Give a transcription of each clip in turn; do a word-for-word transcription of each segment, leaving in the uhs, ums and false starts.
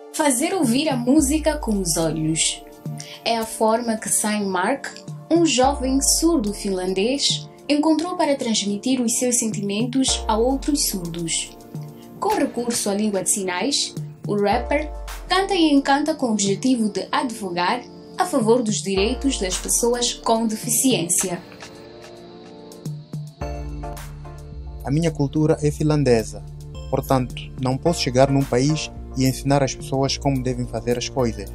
Fazer ouvir a música com os olhos. É a forma que Sain Mark, um jovem surdo finlandês, encontrou para transmitir os seus sentimentos a outros surdos. Com recurso à língua de sinais, o rapper canta e encanta com o objetivo de advogar a favor dos direitos das pessoas com deficiência. A minha cultura é finlandesa, portanto, não posso chegar num país e ensinar as pessoas como devem fazer as coisas.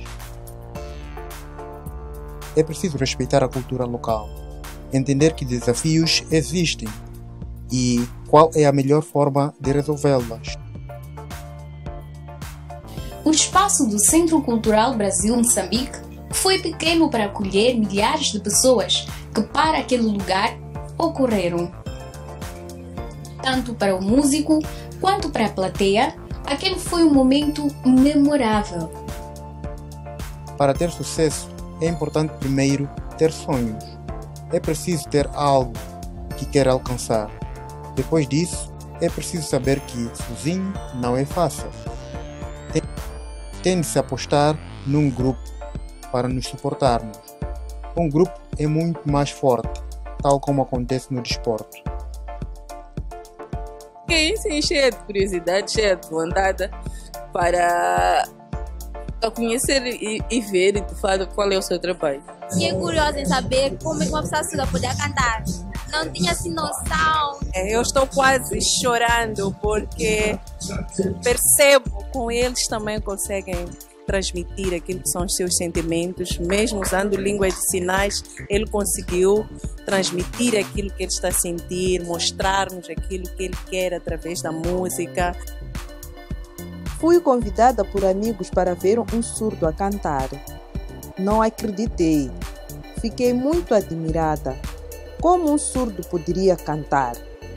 É preciso respeitar a cultura local, entender que desafios existem e qual é a melhor forma de resolvê-las. O espaço do Centro Cultural Brasil-Moçambique foi pequeno para acolher milhares de pessoas que para aquele lugar ocorreram. Tanto para o músico quanto para a plateia, aquele foi um momento memorável. Para ter sucesso, é importante primeiro ter sonhos. É preciso ter algo que quer alcançar. Depois disso, é preciso saber que sozinho não é fácil. Tem de se apostar num grupo para nos suportarmos. Um grupo é muito mais forte, tal como acontece no desporto. Fiquei sim, cheia de curiosidade, cheia de vontade para conhecer e, e ver de fato qual é o seu trabalho. Fiquei curiosa em saber como é que uma pessoa surda podia cantar. Não tinha assim noção. Eu estou quase chorando porque percebo com eles também conseguem transmitir aquilo que são os seus sentimentos, mesmo usando língua de sinais, ele conseguiu transmitir aquilo que ele está a sentir, mostrar-nos aquilo que ele quer através da música. Fui convidada por amigos para ver um surdo a cantar. Não acreditei. Fiquei muito admirada. Como um surdo poderia cantar?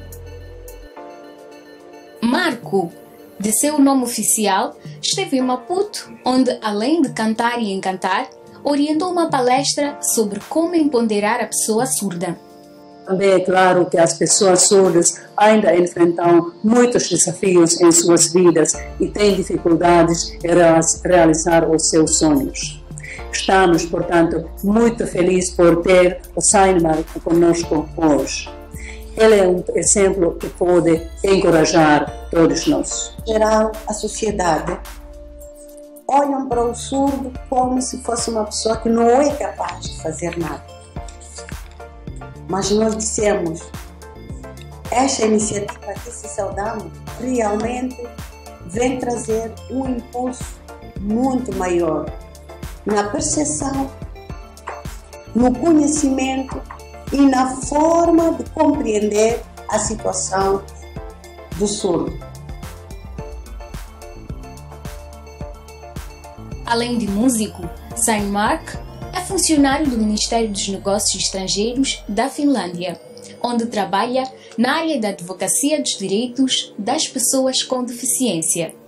Marco, de seu nome oficial, esteve em Maputo, onde, além de cantar e encantar, orientou uma palestra sobre como empoderar a pessoa surda. Também é claro que as pessoas surdas ainda enfrentam muitos desafios em suas vidas e têm dificuldades em realizar os seus sonhos. Estamos, portanto, muito felizes por ter o Sain Mark conosco hoje. Ele é um exemplo que pode encorajar todos nós. Em geral, a sociedade olham para o surdo como se fosse uma pessoa que não é capaz de fazer nada. Mas nós dissemos, esta iniciativa que se saudamos realmente vem trazer um impulso muito maior na percepção, no conhecimento e na forma de compreender a situação do surdo. Além de músico, Sain Mark é funcionário do Ministério dos Negócios Estrangeiros da Finlândia, onde trabalha na área da advocacia dos direitos das pessoas com deficiência.